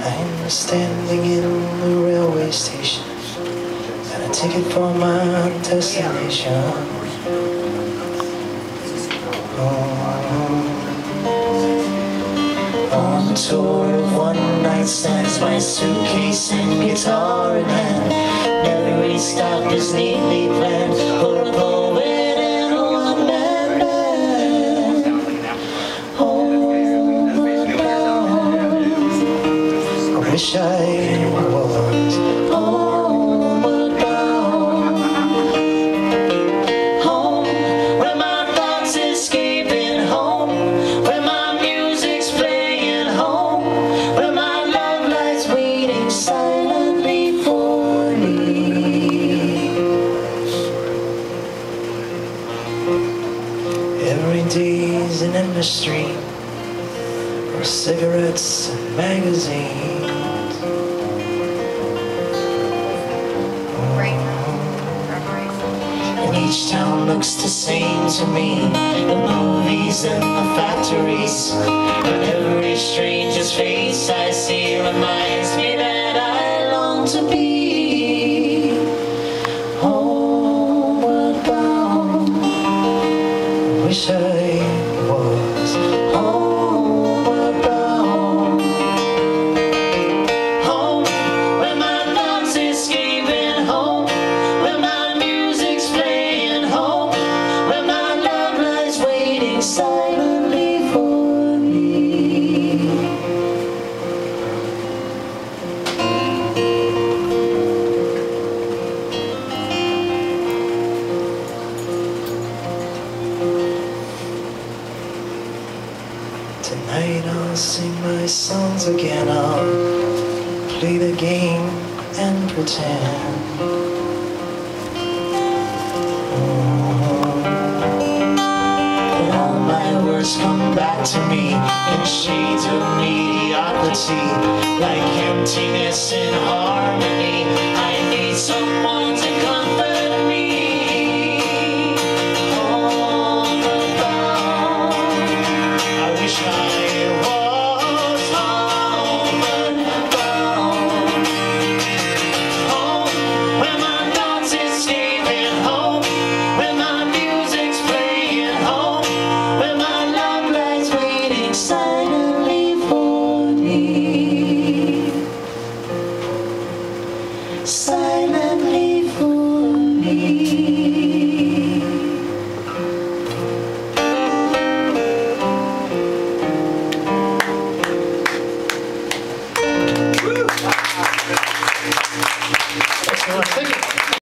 I'm standing in the railway station, got a ticket for my destination. On a tour of one night stands, my suitcase and guitar in hand. Every stop is neatly planned for a poet and a one-man band. Homeward bound, I wish I was homeward bound. Home, where my thoughts escaping, home, where my music's playing, home, where my love lies waiting silently for me. Every day's an industry for cigarettes and magazines. And each town looks the same to me, the movies and the factories. But every stranger's face I see reminds me that I long to be homeward bound. I wish I was homeward bound. Home, where my thoughts escaping, home, where my music's playing, home, where my love lies waiting silently for me. Tonight I'll sing my songs again, I'll play the game and pretend. And all my words come back to me in shades of mediocrity, like emptiness in harmony. I need someone to comfort me. Homeward bound, I wish I was homeward bound. Home, where my thoughts escaping, home, where my music's playing, home, where my love lies waiting silently for me. Silently for me. Thank you.